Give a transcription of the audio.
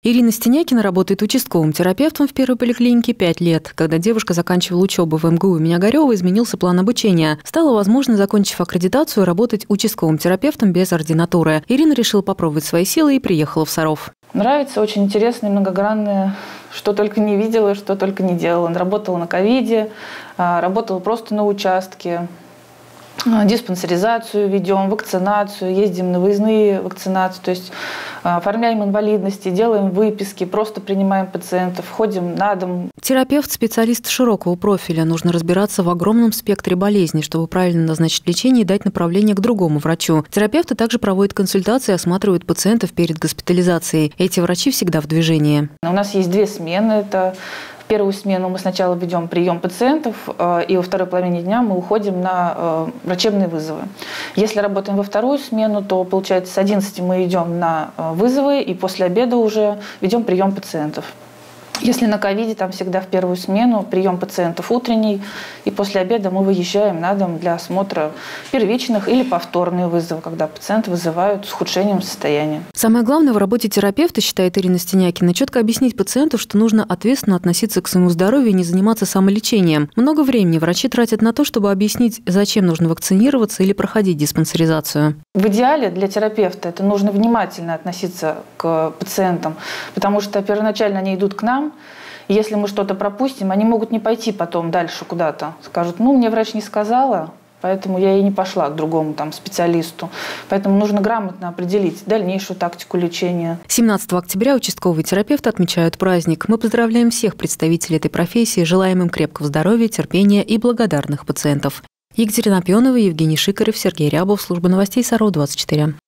Ирина Стенякина работает участковым терапевтом в первой поликлинике 5 лет. Когда девушка заканчивала учебу в МГУ имени Огарева, изменился план обучения. Стало возможно, закончив аккредитацию, работать участковым терапевтом без ординатуры. Ирина решила попробовать свои силы и приехала в Саров. Нравится, очень интересно и многогранное. Что только не видела, что только не делала. Работала на ковиде, работала просто на участке. Диспансеризацию ведем, вакцинацию, ездим на выездные вакцинации, то есть оформляем инвалидности, делаем выписки, просто принимаем пациентов, ходим на дом. Терапевт – специалист широкого профиля. Нужно разбираться в огромном спектре болезней, чтобы правильно назначить лечение и дать направление к другому врачу. Терапевты также проводят консультации и осматривают пациентов перед госпитализацией. Эти врачи всегда в движении. У нас есть 2 смены. Это в первую смену мы сначала ведем прием пациентов, и во второй половине дня мы уходим на врачебные вызовы. Если работаем во вторую смену, то, получается, с 11 мы идем на вызовы, и после обеда уже ведем прием пациентов. Если на ковиде, там всегда в первую смену прием пациентов утренний, и после обеда мы выезжаем на дом для осмотра первичных или повторные вызовы, когда пациенты вызывают с ухудшением состояния. Самое главное в работе терапевта, считает Ирина Стенякина, четко объяснить пациенту, что нужно ответственно относиться к своему здоровью и не заниматься самолечением. Много времени врачи тратят на то, чтобы объяснить, зачем нужно вакцинироваться или проходить диспансеризацию. В идеале для терапевта это нужно внимательно относиться к пациентам, потому что первоначально они идут к нам. Если мы что-то пропустим, они могут не пойти потом дальше куда-то. Скажут, мне врач не сказала, поэтому я и не пошла к другому специалисту. Поэтому нужно грамотно определить дальнейшую тактику лечения. 17 октября участковые терапевты отмечают праздник. Мы поздравляем всех представителей этой профессии, желаем им крепкого здоровья, терпения и благодарных пациентов. Екатерина Пионова, Евгений Шикарев, Сергей Рябов, служба новостей Саров 24.